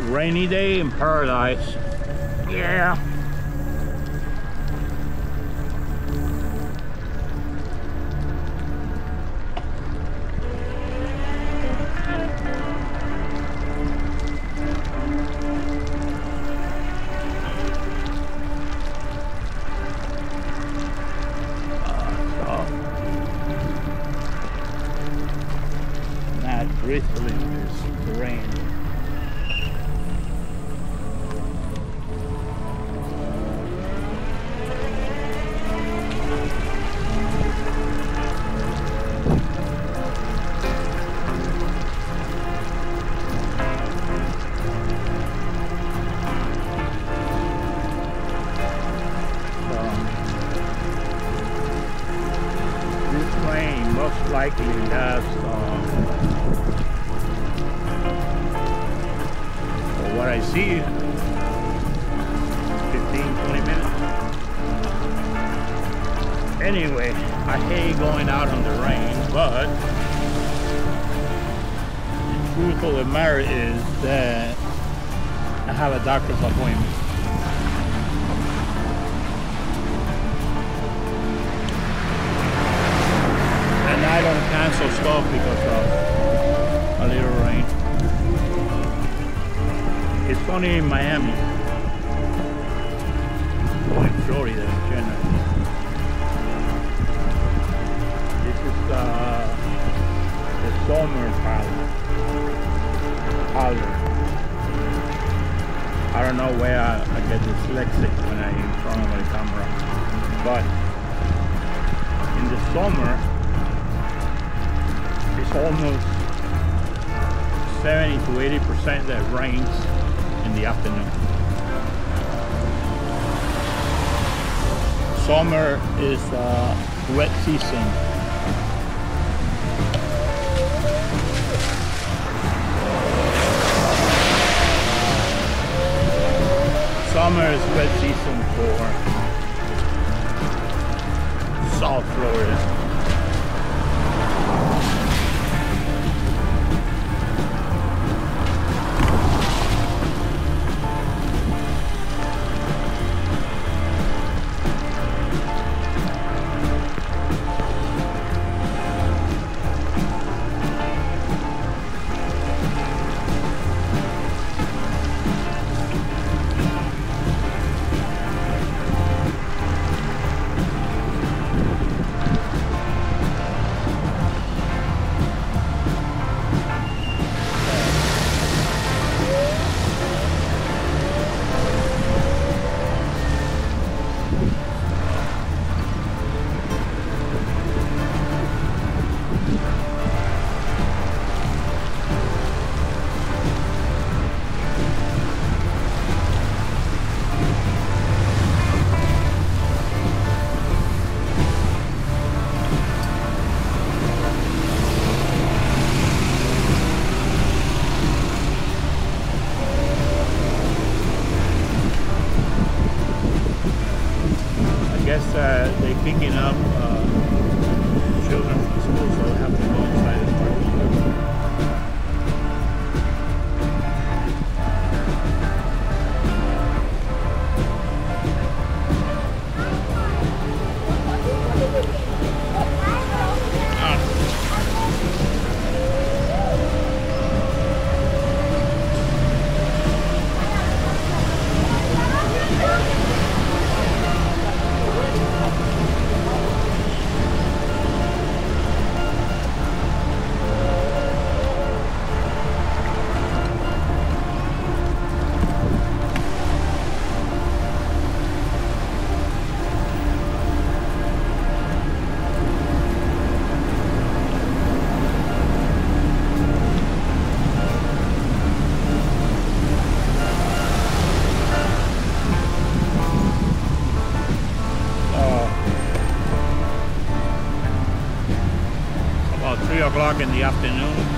Rainy day in paradise. Yeah. Not drizzling this rain. Most likely last for what I see 15-20 minutes. Anyway, I hate going out on the rain, but the truth of the matter is that I have a doctor's appointment. I don't cancel stuff because of a little rain. It's only in Miami, or in Florida in general. This is the summer powder. I don't know where I get dyslexic when I'm in front of the camera, but in the summer, almost 70 to 80% that rains in the afternoon. Summer is wet season. Summer is wet season for South Florida. They're picking up children from school, so they have to go inside the park. About 3 o'clock in the afternoon.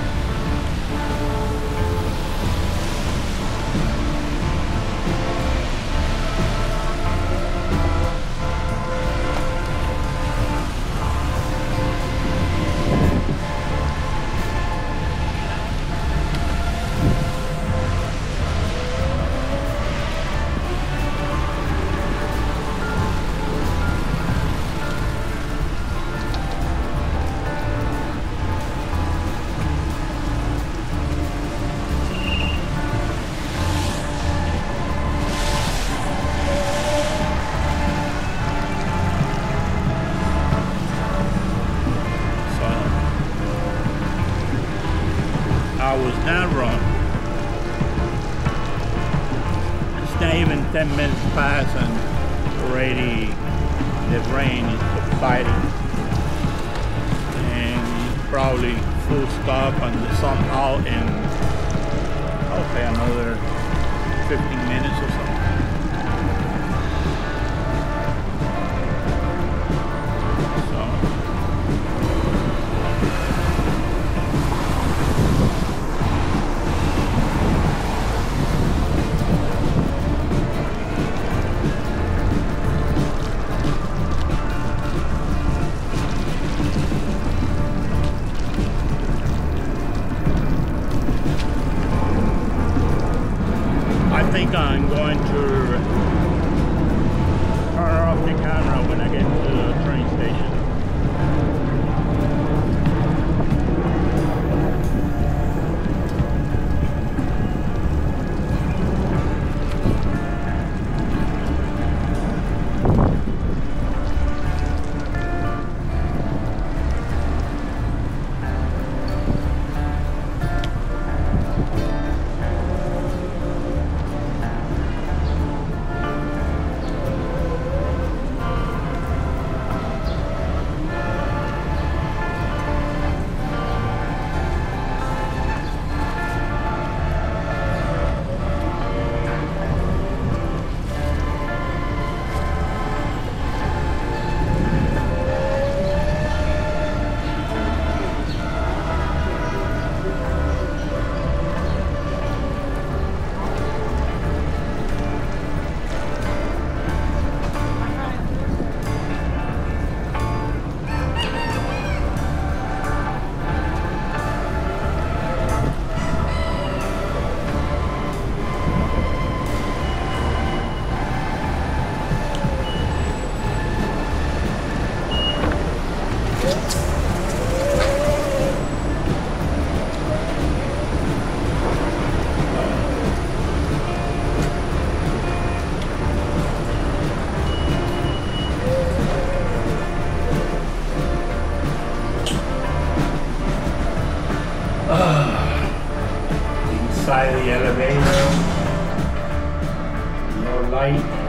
not even 10 minutes pass and already the rain is subsiding. And it's probably full stop and the sun out in, I'll say another 15 minutes or so. I think I'm going to turn off the camera when I get to the train station. Inside the elevator, no light.